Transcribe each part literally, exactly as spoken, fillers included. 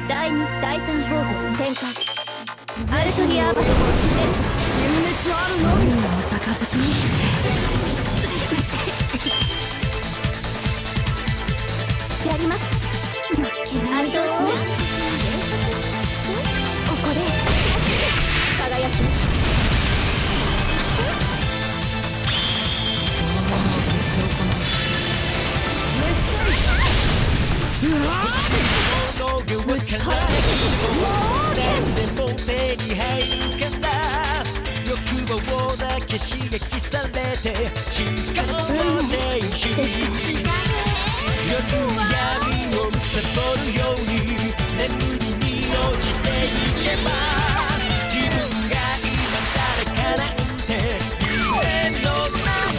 だいにだいさん方法展開。アルトリアーバルを進める。 純烈あるのみの杯。 やります。負けないぞ。ここで輝く。 ぶちから何でも手に入るから欲望だけ刺激されて進化のステージ夜闇をむさぼるように眠りに落ちていけば自分が今誰かなんて夢の中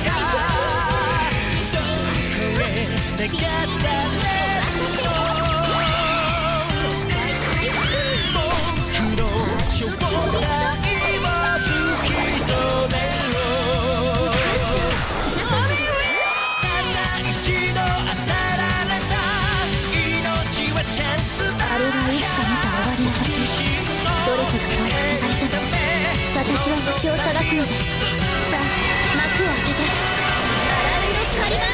どこへ願ったね私は星を探すのです。さあ、幕を開けて荒波のカリマ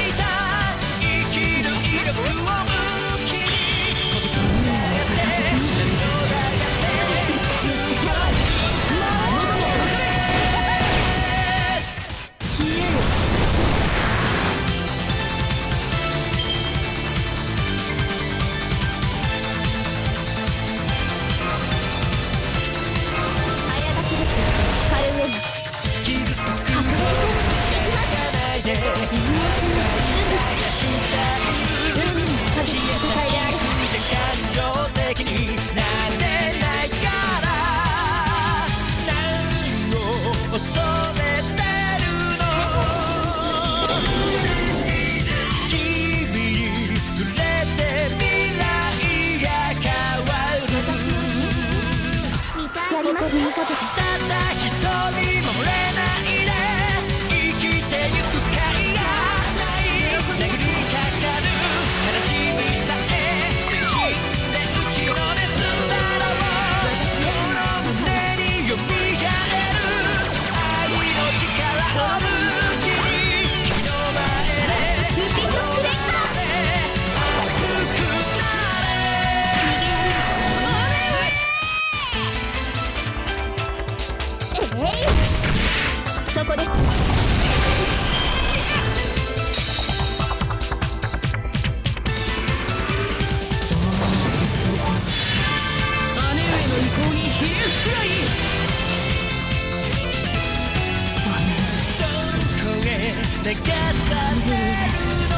そこです。 姉上の意向にひれ伏すがいい。 どこへ流されるの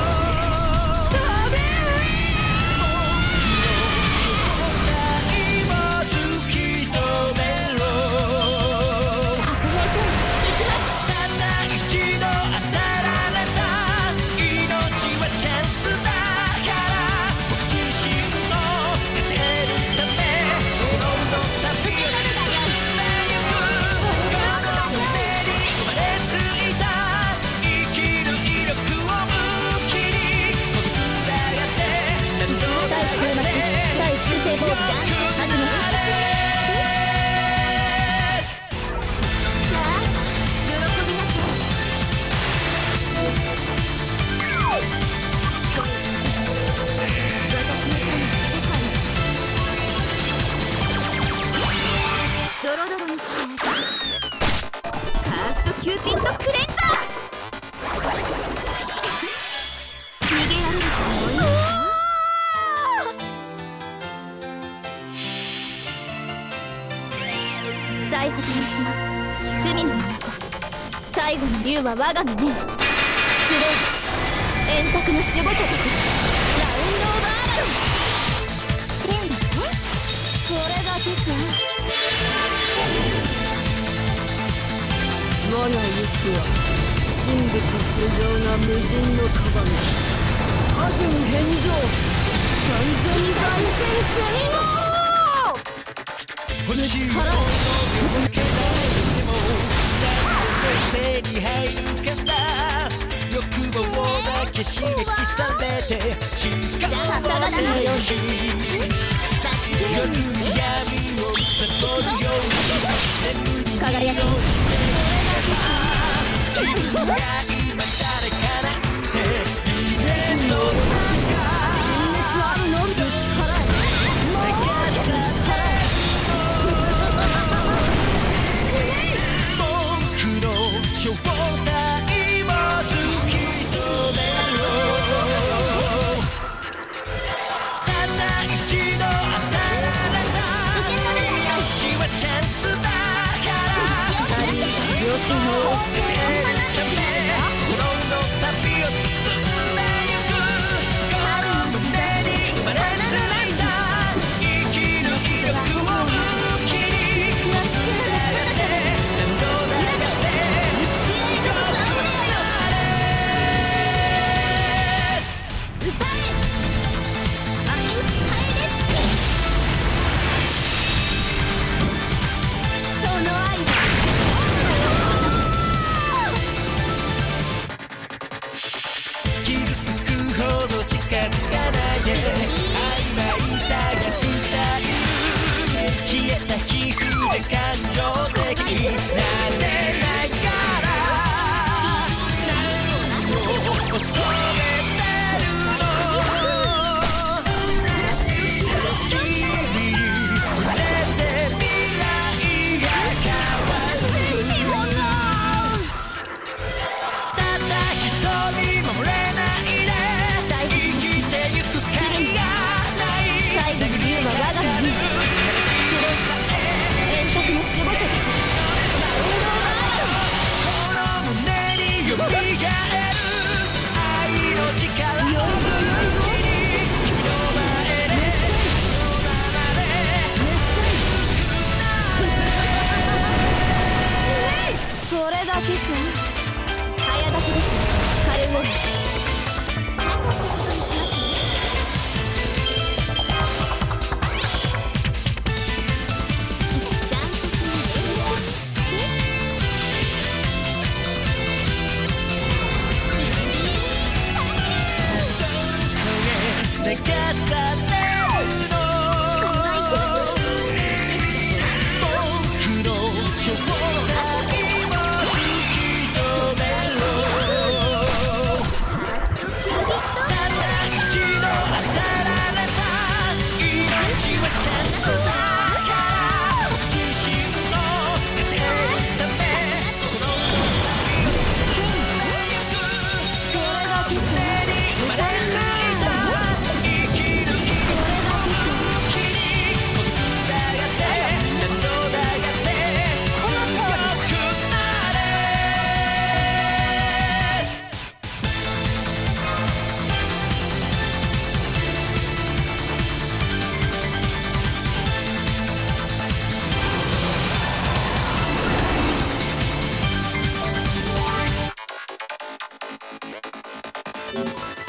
キューピッドクレンザー。逃げられると思いました。再始めします。罪の眼。最後の竜は我がの念。スレイ円卓の守護者たち。ラウンドオーバーアバロン。レンだってそれだけか。 我が行くは神仏主情が無人のカバネ。破人返上三千大戦追納。 欲しいものを受けられても手に入るから欲望だけ刺激されて進化のステージスの立ち得るためこの旅を進んでゆくこの胸に生まれついた生きる威力を武器につながって何度だって歌えあい帰れその愛は傷つくほど近づかないで曖昧さが伝える冷えた皮膚で感情的になれないから何を恐れてるの君に触れて未来が変わるただ一人守れないで生きてゆく甲斐がない最後の竜は我が身円卓の守護者たちこの胸によみがえる愛の力を君の前でそのままでそれだけか早だけです彼を流されるの僕の正体も突き止めろただ一度当たられた命はちゃんとだから僕自身の勝ち得るためこの旅を進んでゆくこの胸に生まれついた生きる意味を武器に孤独だがって何度だがって強くなれ 「